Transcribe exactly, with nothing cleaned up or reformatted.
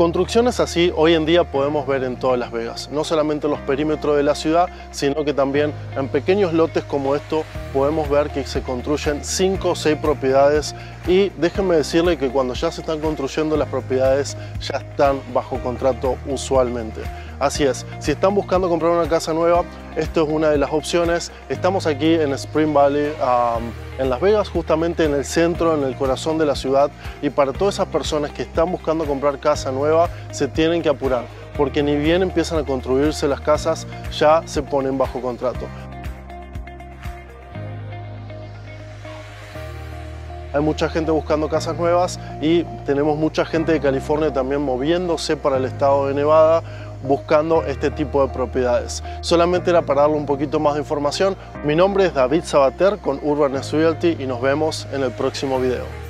Construcciones así hoy en día podemos ver en todas Las Vegas, no solamente en los perímetros de la ciudad, sino que también en pequeños lotes como esto podemos ver que se construyen cinco o seis propiedades y déjenme decirle que cuando ya se están construyendo las propiedades ya están bajo contrato usualmente. Así es, si están buscando comprar una casa nueva, esto es una de las opciones. Estamos aquí en Spring Valley, um, en Las Vegas, justamente en el centro, en el corazón de la ciudad, y para todas esas personas que están buscando comprar casa nueva, se tienen que apurar, porque ni bien empiezan a construirse las casas, ya se ponen bajo contrato. Hay mucha gente buscando casas nuevas y tenemos mucha gente de California también moviéndose para el estado de Nevada buscando este tipo de propiedades. Solamente era para darle un poquito más de información. Mi nombre es David Sabater con Urban Realty y nos vemos en el próximo video.